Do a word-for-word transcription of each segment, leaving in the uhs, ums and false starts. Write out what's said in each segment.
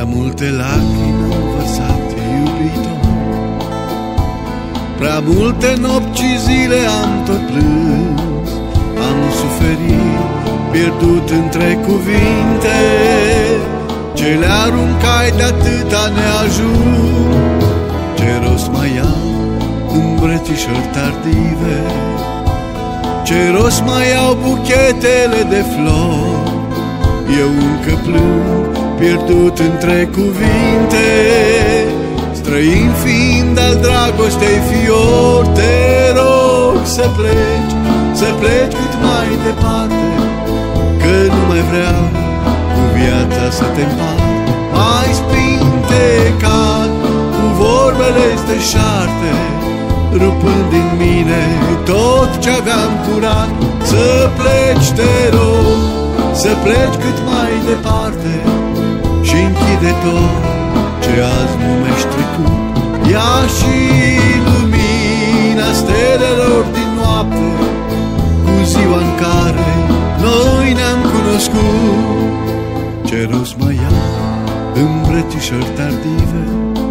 Prea multe lacrimi am vărsat, iubito, prea multe nopți și zile am tot plâns, am suferit, pierdut între cuvinte, ce le aruncai de atâta neajuns. Ce rost mai am îmbrățișări tardive, ce rost mai au buchetele de flori, eu încă plâng, pierdut între cuvinte, străin fiind al dragostei fior. Te rog să pleci, să pleci cât mai departe, că nu mai vreau cu viața să te împart. Mai spintecat cu vorbele steșarte, rupând din mine tot ce aveam curat. Să pleci, te rog, să pleci cât mai departe și închide tot ce azi numești trecut. Ia și lumina stelelor din noapte, cu ziua în care noi ne-am cunoscut. Ce rost mai am îmbrățișări tardive,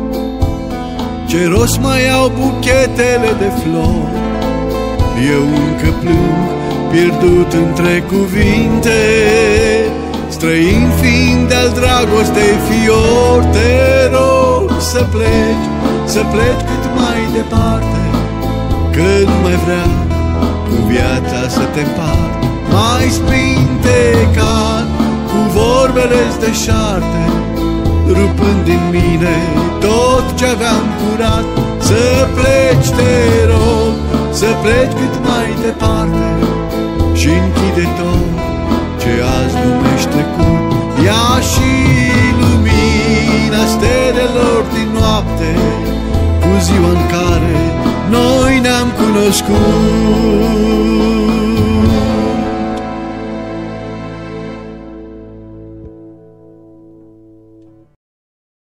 ce rost mai au buchetele de flori, eu încă plâng, pierdut între cuvinte, străin fiind de-al dragostei fior. Te rog să pleci, să pleci cât mai departe, că nu mai vreau cu viața să te împart. Mai spintecat cu vorbele deșarte, rupând din mine tot ce aveam curat. Să pleci, te rog, să pleci cât mai departe și închide tot ce azi numești trecut. Ia și lumina stelelor din noapte, cu ziua în care noi ne-am cunoscut.